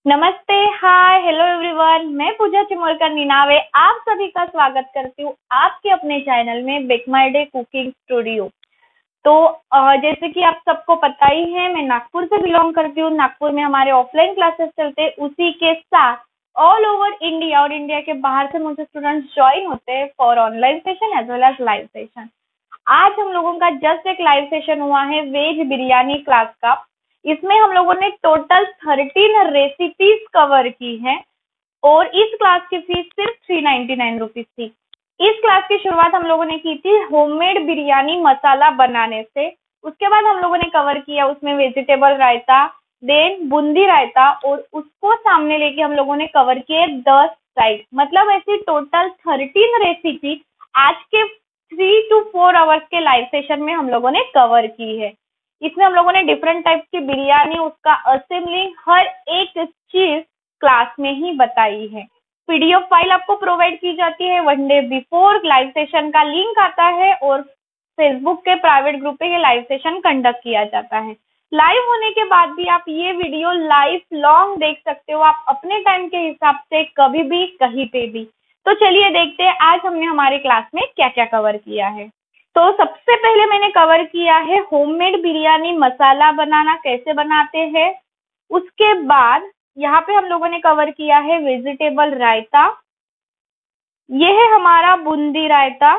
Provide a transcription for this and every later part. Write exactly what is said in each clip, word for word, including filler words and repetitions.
नमस्ते, हाय, hello everyone. मैं पूजा चिमोलकर नीनावे आप सभी का स्वागत करती हूँ आपके अपने चैनल में bake my day cooking studio. तो अ, जैसे कि आप सबको पता ही है, मैं नागपुर से बिलोंग करती हूँ। नागपुर में हमारे ऑफलाइन क्लासेस चलते हैं, उसी के साथ ऑल ओवर इंडिया और इंडिया के बाहर से मुझे स्टूडेंट्स ज्वाइन होते हैं for online session as well as live session. आज हम लोगों का जस्ट एक लाइव सेशन हुआ है वेज बिरयानी क्लास का। इसमें हम लोगों ने टोटल थर्टीन रेसिपीज कवर की है और इस क्लास की फीस सिर्फ थ्री नाइन्टी नाइन रुपीज थी। इस क्लास की शुरुआत हम लोगों ने की थी होममेड बिरयानी मसाला बनाने से। उसके बाद हम लोगों ने कवर किया उसमें वेजिटेबल रायता, देन बूंदी रायता, और उसको सामने लेके हम लोगों ने कवर किए दस साइड। मतलब ऐसी टोटल थर्टीन रेसिपी आज के थ्री टू फोर आवर्स के लाइव सेशन में हम लोगों ने कवर की है। इसमें हम लोगों ने डिफरेंट टाइप की बिरयानी, उसका असेंबलिंग, हर एक चीज क्लास में ही बताई है। पीडीएफ फाइल आपको प्रोवाइड की जाती है one day before. Live session का लिंक आता है और फेसबुक के प्राइवेट ग्रुप पे ये लाइव सेशन कंडक्ट किया जाता है। लाइव होने के बाद भी आप ये वीडियो लाइफ लॉन्ग देख सकते हो, आप अपने टाइम के हिसाब से, कभी भी, कहीं पे भी। तो चलिए देखते हैं आज हमने हमारे क्लास में क्या क्या कवर किया है। तो सबसे पहले मैंने कवर किया है होममेड बिरयानी मसाला बनाना कैसे बनाते हैं। उसके बाद यहाँ पे हम लोगों ने कवर किया है वेजिटेबल रायता। ये है हमारा बूंदी रायता।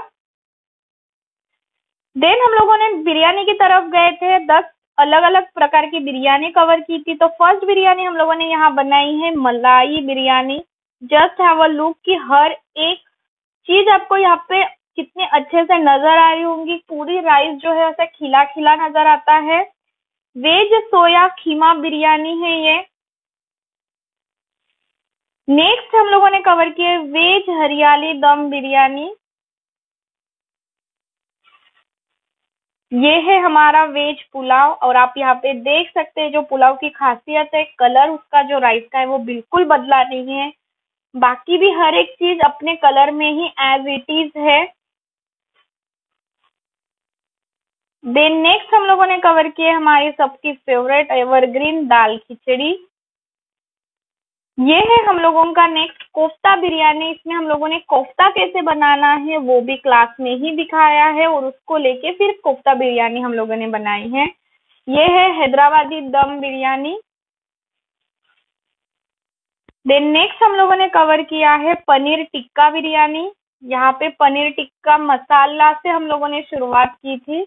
देन हम लोगों ने बिरयानी की तरफ गए थे, दस अलग अलग प्रकार की बिरयानी कवर की थी। तो फर्स्ट बिरयानी हम लोगों ने यहाँ बनाई है malai biryani. Just have a look कि हर एक चीज आपको यहाँ पे कितने अच्छे से नजर आ रही होंगी। पूरी राइस जो है ऐसा खिला खिला नजर आता है। वेज सोया खीमा बिरयानी है ये। नेक्स्ट हम लोगों ने कवर किया वेज हरियाली दम बिरयानी। ये है हमारा वेज पुलाव, और आप यहाँ पे देख सकते हैं जो पुलाव की खासियत है, कलर उसका जो राइस का है वो बिल्कुल बदला नहीं है। बाकी भी हर एक चीज अपने कलर में ही एज इट इज है। देन नेक्स्ट हम लोगों ने कवर किए हमारी सबकी फेवरेट एवरग्रीन दाल खिचड़ी। ये है हम लोगों का नेक्स्ट कोफ्ता बिरयानी। इसमें हम लोगों ने कोफ्ता कैसे बनाना है वो भी क्लास में ही दिखाया है, और उसको लेके फिर कोफ्ता बिरयानी हम लोगों ने बनाई है। ये है हैदराबादी दम बिरयानी। देन नेक्स्ट हम लोगों ने कवर किया है पनीर टिक्का बिरयानी। यहाँ पे पनीर टिक्का मसाला से हम लोगों ने शुरुआत की थी।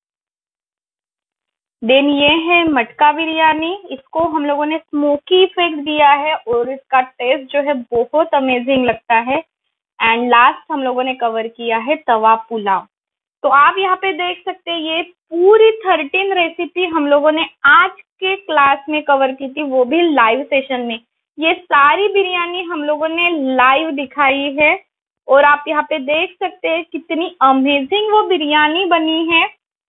देन ये है मटका बिरयानी। इसको हम लोगों ने स्मोकी इफेक्ट दिया है और इसका टेस्ट जो है बहुत अमेजिंग लगता है। एंड लास्ट हम लोगों ने कवर किया है तवा पुलाव। तो आप यहाँ पे देख सकते हैं ये पूरी थर्टीन रेसिपी हम लोगों ने आज के क्लास में कवर की थी, वो भी लाइव सेशन में। ये सारी बिरयानी हम लोगों ने लाइव दिखाई है, और आप यहाँ पे देख सकते हैं कितनी अमेजिंग वो बिरयानी बनी है।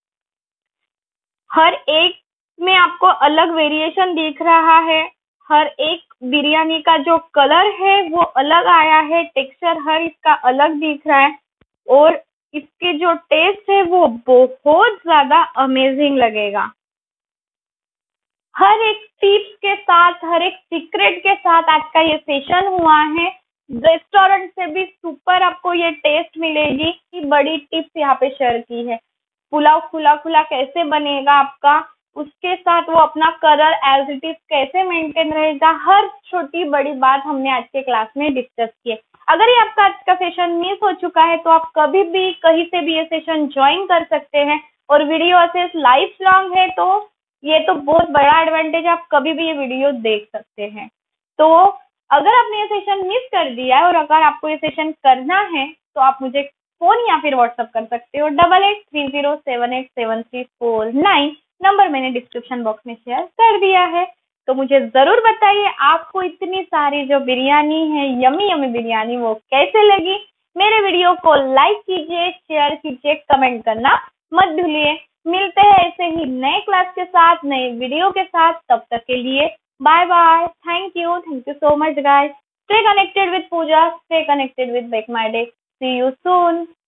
हर एक में आपको अलग वेरिएशन दिख रहा है। हर एक बिरयानी का जो कलर है वो अलग आया है, टेक्सचर हर इसका अलग दिख रहा है, और इसके जो टेस्ट है वो बहुत ज्यादा अमेजिंग लगेगा। हर एक टिप्स के साथ, हर एक सीक्रेट के साथ आज का ये सेशन हुआ है। रेस्टोरेंट से भी सुपर आपको ये टेस्ट मिलेगी कि बड़ी टिप्स यहाँ पे शेयर की है। पुलाव खुला खुला कैसे बनेगा आपका, उसके साथ वो अपना कलर एज इट इज कैसे मेंटेन रहेगा, हर छोटी बड़ी बात हमने आज के क्लास में डिस्कस की है। अगर ये आपका आज का सेशन मिस हो चुका है तो आप कभी भी कहीं से भी ये सेशन ज्वाइन कर सकते हैं, और वीडियो असेस लाइफ लॉन्ग है तो ये तो बहुत बड़ा एडवांटेज, आप कभी भी ये वीडियो देख सकते हैं। तो अगर आपने ये सेशन मिस कर दिया है और अगर आपको ये सेशन करना है तो आप मुझे फोन या फिर व्हाट्सएप कर सकते हो। Double eight three zero seven eight seven three four nine number मैंने डिस्क्रिप्शन बॉक्स में शेयर कर दिया है। तो मुझे जरूर बताइए आपको इतनी सारी जो बिरयानी है, यमी यमी बिरयानी, वो कैसे लगी। मेरे वीडियो को लाइक कीजिए, शेयर कीजिए, कमेंट करना मत भूलिए। मिलते हैं ऐसे ही नए क्लास के साथ, नए वीडियो के साथ। तब तक के लिए bye bye. Thank you thank you so much guys. Stay connected with Pooja, stay connected with bake my day. See you soon.